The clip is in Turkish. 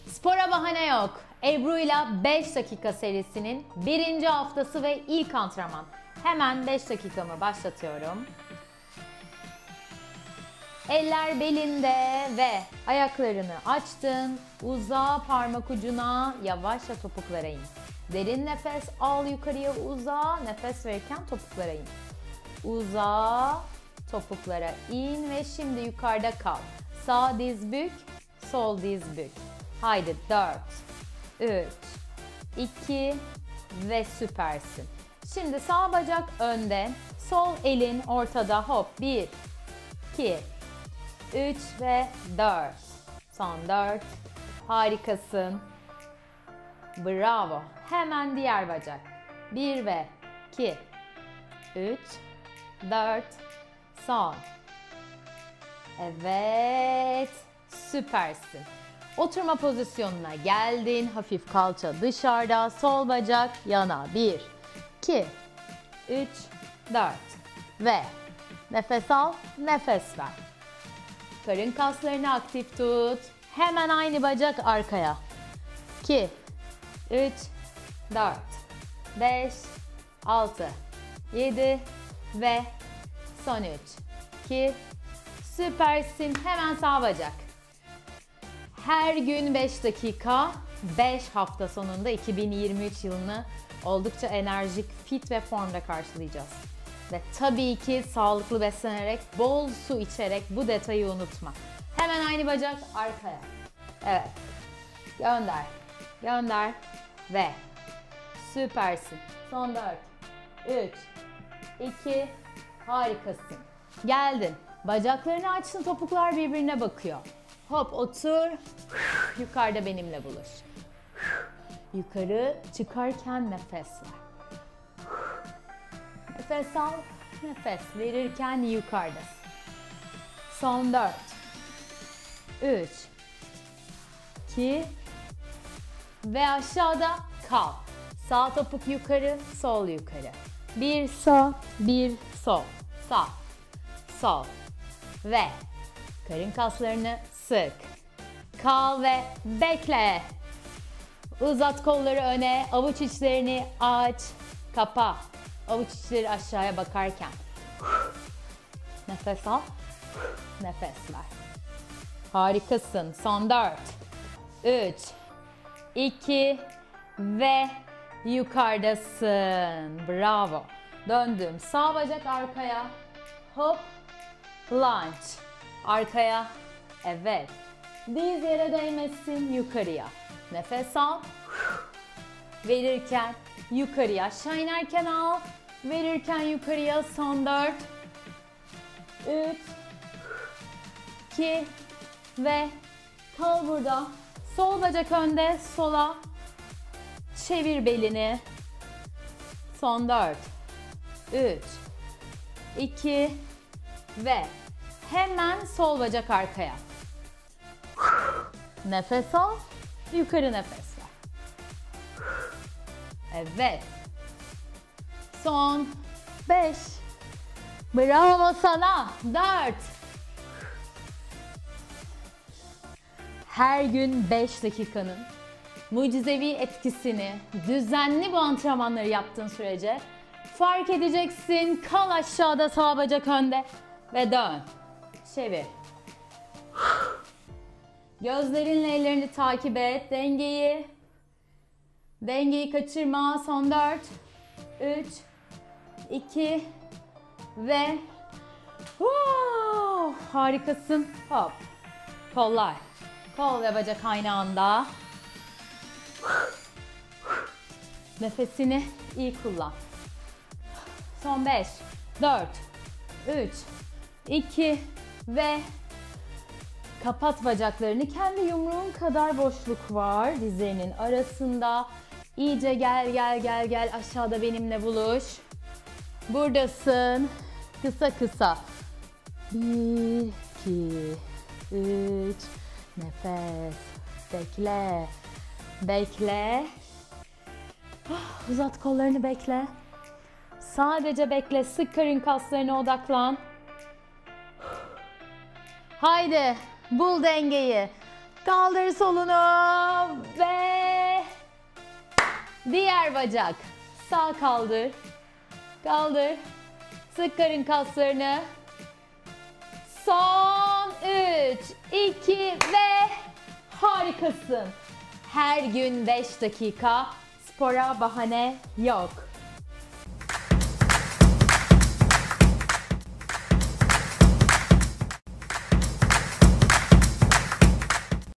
Spora bahane yok. Ebru'yla 5 dakika serisinin 1. haftası ve ilk antrenman. Hemen 5 dakikamı başlatıyorum. Eller belinde ve ayaklarını açtın. Uza parmak ucuna, yavaşça topuklara in. Derin nefes al, yukarıya uza. Nefes verirken topuklara in. Uza, topuklara in ve şimdi yukarıda kal. Sağ diz bük, sol diz bük. Haydi 4, 3, 2 ve süpersin. Şimdi sağ bacak önde, sol elin ortada. Hop 1, 2, 3 ve 4. Son 4. Harikasın. Bravo. Hemen diğer bacak. 1 ve 2, 3, 4. Son. Evet. Süpersin. Oturma pozisyonuna geldin. Hafif kalça dışarıda. Sol bacak yana. 1, 2, 3, 4. Ve nefes al, nefes ver. Karın kaslarını aktif tut. Hemen aynı bacak arkaya. 2, 3, 4, 5, 6, 7 ve son 3, 2, süpersin. Hemen sağ bacak. Her gün 5 dakika, 5 hafta sonunda 2023 yılını oldukça enerjik, fit ve formda karşılayacağız. Ve tabii ki sağlıklı beslenerek, bol su içerek bu detayı unutma. Hemen aynı bacak arkaya. Evet. Gönder. Gönder. Ve süpersin. Son 4, 3, 2, harikasın. Geldin. Bacaklarını açtın, topuklar birbirine bakıyor. Hop otur. Yukarıda benimle buluş. Yukarı çıkarken nefes ver. Nefes al, nefes verirken yukarıdasın. Son 4, 3, 2 ve aşağıda kal. Sağ topuk yukarı, sol yukarı. Bir sağ, bir sol. Sağ, sol ve karın kaslarını sık. Kal ve bekle. Uzat kolları öne, avuç içlerini aç, kapa. Avuç içleri aşağıya bakarken. Nefes al, nefes ver. Harikasın. Son 4, 3, 2 ve yukarıdasın. Bravo. Döndüm. Sağ bacak arkaya. Hop. Lunge. Arkaya. Evet. Diz yere değmesin. Yukarıya. Nefes al. Verirken yukarıya. Aşağı inerken al. Verirken yukarıya. Son 4, 3, 2 ve kal burada. Sol bacak önde. Sola. Çevir belini. Son 4, 3, 2 ve hemen sol bacak arkaya. Nefes al. Yukarı nefes ver. Evet. Son 5. Bravo sana. 4. Her gün 5 dakikanın mucizevi etkisini düzenli bu antrenmanları yaptığın sürece fark edeceksin. Kal aşağıda, sağ bacak önde ve dön. Çevir. Gözlerinle ellerini takip et. Dengeyi. Dengeyi kaçırma. Son 4, 3, 2 ve harikasın. Hop. Kollar. Kol ve bacak aynı anda. Nefesini iyi kullan. Son 5, 4, 3, 2 ve kapat bacaklarını. Kendi yumruğun kadar boşluk var dizlerinin arasında. İyice gel gel gel gel, aşağıda benimle buluş. Buradasın. Kısa kısa. 1, 2, 3. Nefes. Bekle. Bekle. Uzat kollarını, bekle. Sadece bekle. Sık karın kaslarına odaklan. Haydi. Bul dengeyi. Kaldır solunu Diğer bacak. Sağ kaldır. Kaldır. Sık karın kaslarını. Son 3, 2 ve harikasın. Her gün 5 dakika spora bahane yok.